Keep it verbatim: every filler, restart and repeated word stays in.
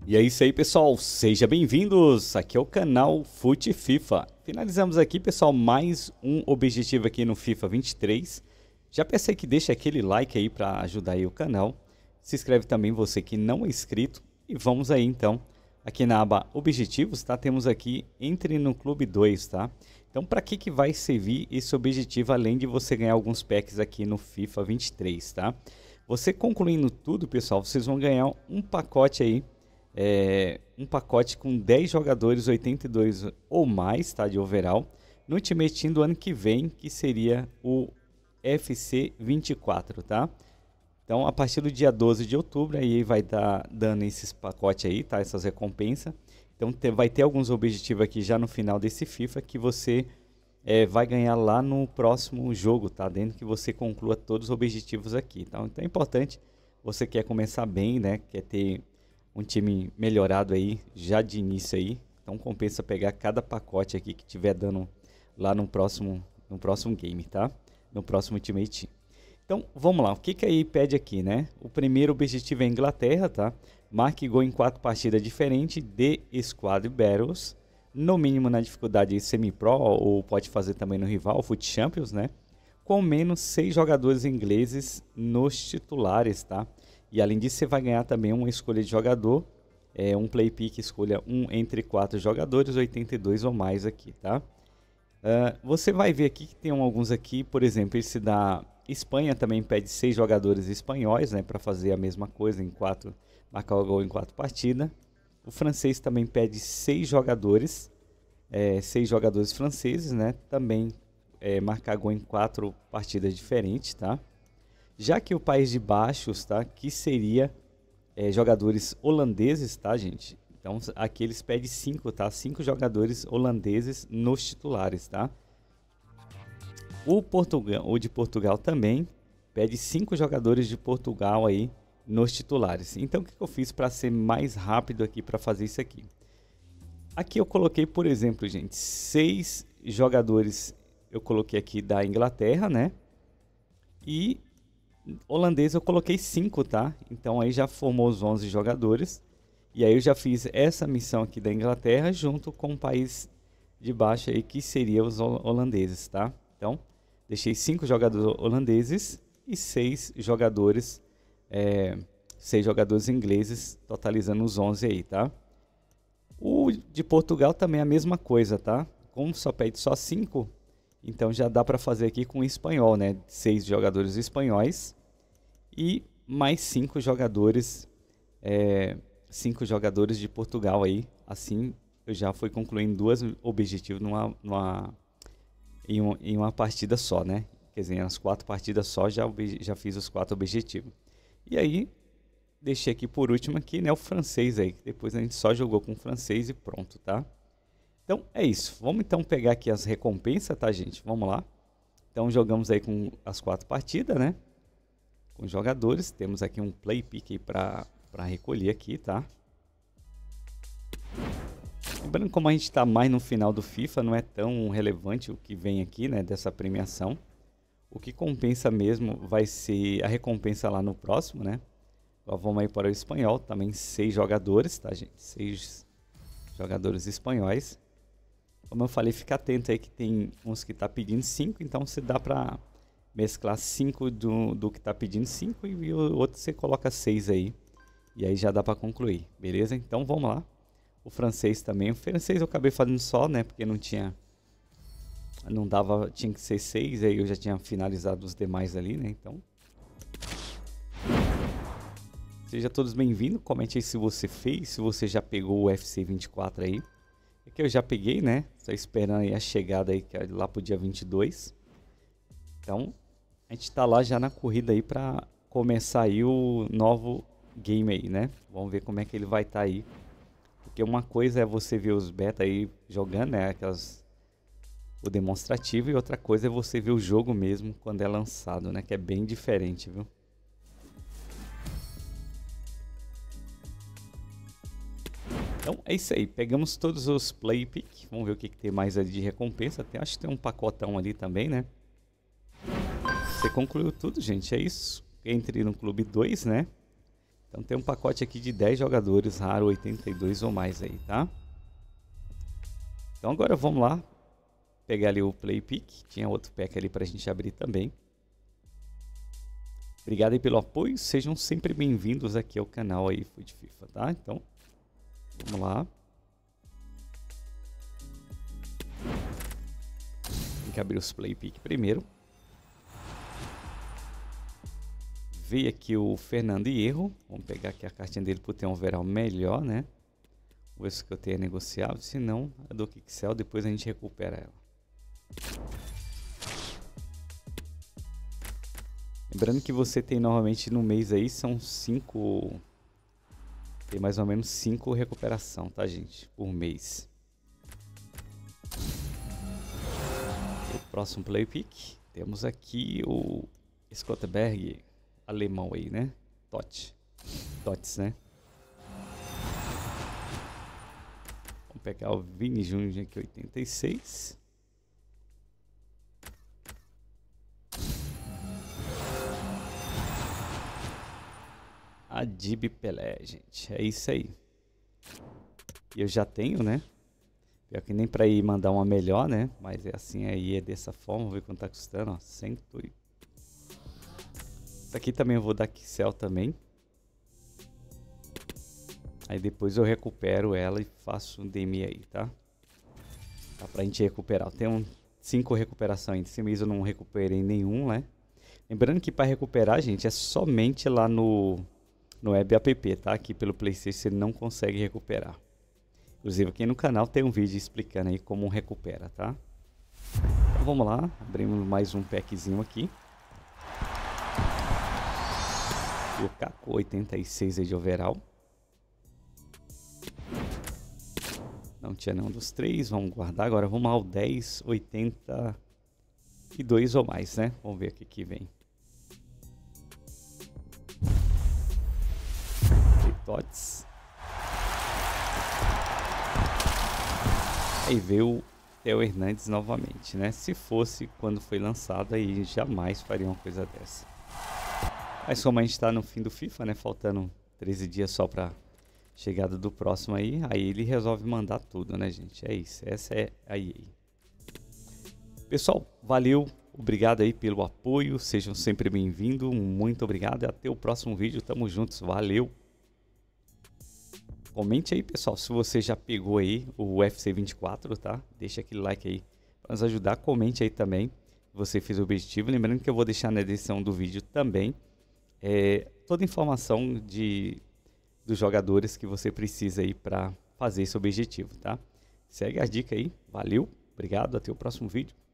E é isso aí, pessoal, sejam bem-vindos, aqui é o canal Fute FIFA. Finalizamos aqui, pessoal, mais um objetivo aqui no FIFA vinte e três. Já peço aí que deixe aquele like aí para ajudar aí o canal. Se inscreve também você que não é inscrito. E vamos aí então, aqui na aba objetivos, tá? Temos aqui entre no clube dois, tá? Então para que que vai servir esse objetivo, além de você ganhar alguns packs aqui no FIFA vinte e três, tá? Você concluindo tudo, pessoal, vocês vão ganhar um pacote aí. É, um pacote com dez jogadores oitenta e dois ou mais, tá, de overall, no Ultimate Team do ano que vem, que seria o F C vinte e quatro, tá? Então, a partir do dia doze de outubro, aí vai dar dando esses pacotes aí, tá? Essas recompensas. Então, te, vai ter alguns objetivos aqui já no final desse FIFA que você é, vai ganhar lá no próximo jogo, tá? Dentro que você conclua todos os objetivos aqui, tá? Então, é importante, você quer começar bem, né? Quer ter um time melhorado aí, já de início aí. Então compensa pegar cada pacote aqui que tiver dando lá no próximo, no próximo game, tá? No próximo Ultimate Team. Então vamos lá, o que que aí pede aqui, né? O primeiro objetivo é Inglaterra, tá? Marque gol em quatro partidas diferentes de Squad Battles. No mínimo na dificuldade semi-pro, ou pode fazer também no rival, Foot Champions, né? Com menos seis jogadores ingleses nos titulares, tá? E além disso, você vai ganhar também uma escolha de jogador, é, um play pick, escolha um entre quatro jogadores, oitenta e dois ou mais aqui, tá? Uh, você vai ver aqui que tem alguns aqui, por exemplo, esse da Espanha também pede seis jogadores espanhóis, né, para fazer a mesma coisa em quatro, marcar o gol em quatro partidas. O francês também pede seis jogadores, é, seis jogadores franceses, né, também é, marcar gol em quatro partidas diferentes, tá? Já que o País de Baixos, tá, que seria é, jogadores holandeses, tá, gente? Então aqui eles pedem cinco, tá? cinco jogadores holandeses nos titulares, tá? O Portugal, o de Portugal também pede cinco jogadores de Portugal aí nos titulares. Então o que eu fiz para ser mais rápido aqui para fazer isso aqui? Aqui eu coloquei, por exemplo, gente, seis jogadores eu coloquei aqui da Inglaterra, né? E holandês eu coloquei cinco, tá? Então aí já formou os onze jogadores. E aí eu já fiz essa missão aqui da Inglaterra junto com o país de baixo aí, que seria os holandeses, tá? Então, deixei cinco jogadores holandeses e seis jogadores, é, seis jogadores ingleses, totalizando os onze aí, tá? O de Portugal também é a mesma coisa, tá? Como só pede só cinco, então já dá para fazer aqui com o espanhol, né? Seis jogadores espanhóis e mais cinco jogadores, é, cinco jogadores de Portugal aí. Assim eu já fui concluindo dois objetivos numa, numa, em, um, em uma partida só, né? Quer dizer, nas quatro partidas só já, já fiz os quatro objetivos. E aí deixei aqui por último aqui, né, o francês aí, que depois a gente só jogou com o francês e pronto, tá? Então é isso, vamos então pegar aqui as recompensas, tá, gente? Vamos lá. Então jogamos aí com as quatro partidas, né? Com os jogadores, temos aqui um play pick para recolher aqui, tá? Lembrando, como a gente está mais no final do FIFA, não é tão relevante o que vem aqui, né, dessa premiação. O que compensa mesmo vai ser a recompensa lá no próximo, né? Agora vamos aí para o espanhol, também seis jogadores, tá, gente? Seis jogadores espanhóis. Como eu falei, fica atento aí que tem uns que tá pedindo cinco, então você dá para mesclar cinco do, do que tá pedindo cinco e o outro você coloca seis aí. E aí já dá para concluir, beleza? Então vamos lá. O francês também. O francês eu acabei fazendo só, né? Porque não tinha... Não dava... Tinha que ser seis, aí eu já tinha finalizado os demais ali, né? Então... Sejam todos bem-vindos. Comente aí se você fez, se você já pegou o F C vinte e quatro aí. É que eu já peguei, né? Só esperando aí a chegada aí, que é lá pro dia vinte e dois. Então, a gente tá lá já na corrida aí pra começar aí o novo game aí, né? Vamos ver como é que ele vai estar tá aí. Porque uma coisa é você ver os beta aí jogando, né? Aquelas... o demonstrativo, e outra coisa é você ver o jogo mesmo quando é lançado, né? Que é bem diferente, viu? Então é isso aí, pegamos todos os play pick, vamos ver o que, que tem mais ali de recompensa. Tem, acho que tem um pacotão ali também, né? Você concluiu tudo, gente, é isso. Entre no clube dois, né? Então tem um pacote aqui de dez jogadores, raro oitenta e dois ou mais aí, tá? Então agora vamos lá, pegar ali o Play Pick, tinha outro pack ali pra gente abrir também. Obrigado aí pelo apoio, sejam sempre bem-vindos aqui ao canal aí Fute FIFA, tá? Então, vamos lá. Tem que abrir os Play Pick primeiro. Veio aqui o Fernando Hierro. Vamos pegar aqui a cartinha dele por ter um overall melhor, né? Vou ver se eu tenho negociável. Se não, a do Kixel, depois a gente recupera ela. Lembrando que você tem normalmente no mês aí, são cinco... Tem mais ou menos cinco recuperação, tá, gente? Por mês. E o próximo Play Pick. Temos aqui o Scottenberg. Alemão aí, né? Tot. Tots, né? Vamos pegar o Vini Júnior aqui, oitenta e seis. Adib Pelé, gente. É isso aí. E eu já tenho, né? Pior que nem pra ir mandar uma melhor, né? Mas é assim aí, é dessa forma. Vamos ver quanto tá custando, ó. cento e... Isso aqui também eu vou dar Kixel também. Aí depois eu recupero ela e faço um D M aí, tá? Dá pra gente recuperar. Tem um, cinco recuperações. Esse mês eu não recuperei nenhum, né? Lembrando que para recuperar, gente, é somente lá no, no Web App, tá? Aqui pelo PlayStation você não consegue recuperar. Inclusive aqui no canal tem um vídeo explicando aí como recupera, tá? Então vamos lá. Abrimos mais um packzinho aqui. Lukaku, oitenta e seis aí de overall. Não tinha nenhum dos três, vamos guardar. Agora vamos ao dez, oitenta e dois ou mais, né? Vamos ver o que que vem. Tots. Aí veio o Theo Hernandes novamente, né? Se fosse quando foi lançado, aí jamais faria uma coisa dessa. Mas como a gente tá no fim do FIFA, né? Faltando treze dias só pra chegada do próximo aí. Aí ele resolve mandar tudo, né, gente? É isso. Essa é a E A. Pessoal, valeu. Obrigado aí pelo apoio. Sejam sempre bem-vindos. Muito obrigado. E até o próximo vídeo. Tamo juntos. Valeu. Comente aí, pessoal, se você já pegou aí o U F C vinte e quatro, tá? Deixa aquele like aí para nos ajudar. Comente aí também se você fez o objetivo. Lembrando que eu vou deixar na descrição do vídeo também É, toda a informação de, dos jogadores que você precisa aí para fazer esse objetivo, tá? Segue as dicas aí, valeu, obrigado, até o próximo vídeo.